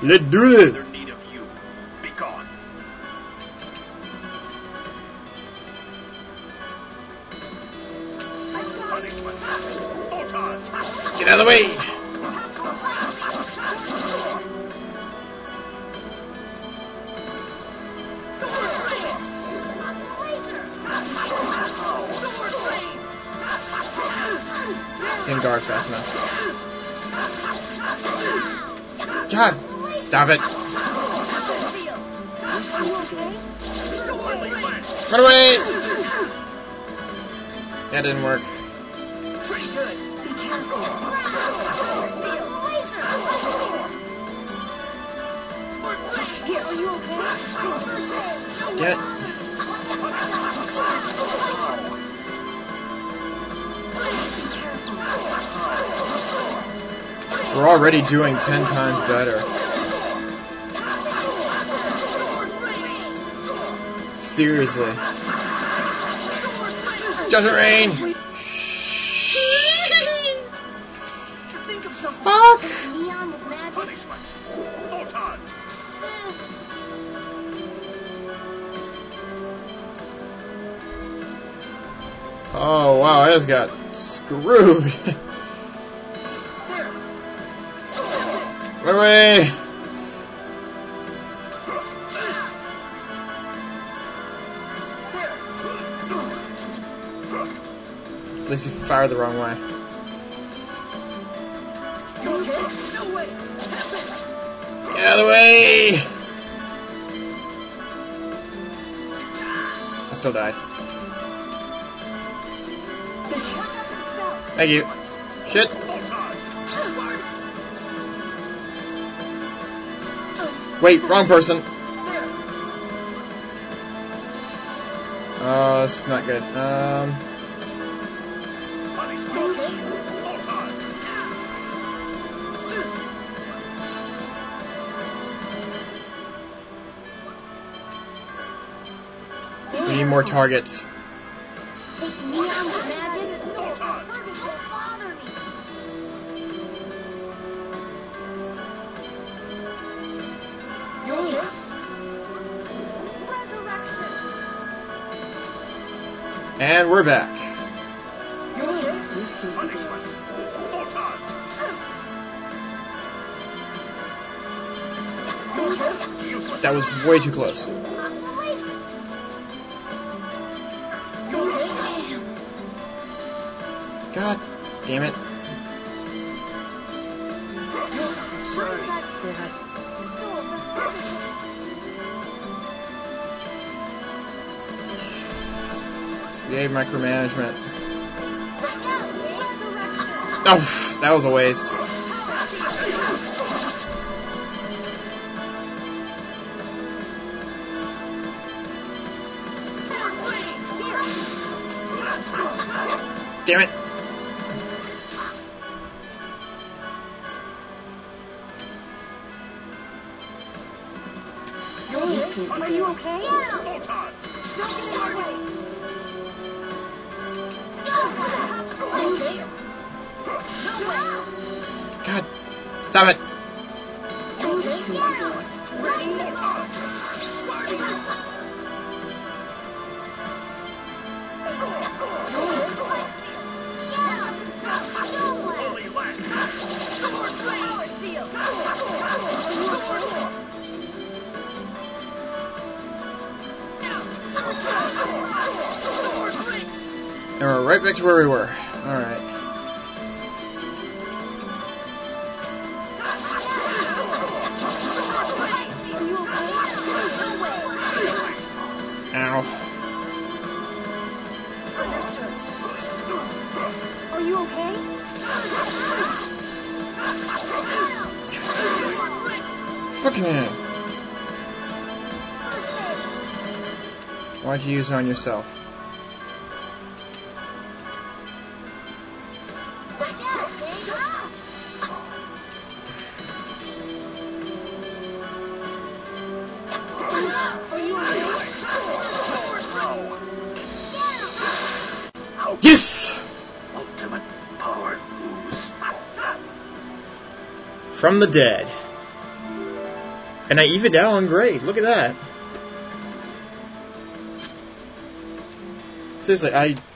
Let's do this. Need of you. Be gone. Punishment. Photon. Get out of the way. Didn't guard fast enough. God, stop it. Run away! That didn't work. Pretty good. Be careful. Here, are you okay? Get. We're already doing 10 times better. Seriously. Judgment Rain! Fuck! Punishment. Photon. Oh wow, I just got screwed. Run away! At least you fired the wrong way. Get out of the way! I still died. Thank you. Shit. Wait, wrong person. Oh, that's not good. We need more targets. And we're back. That was way too close. God damn it. Yay, micromanagement. Oh, that was a waste. Damn it. Are you okay? God, stop it. And we're right back to where we were. Alright. Ow. Are you okay? Fucking hell. Why'd you use it on yourself? Yes! Ultimate power ooze. From the dead. And I evened out on grade. Look at that. Seriously, I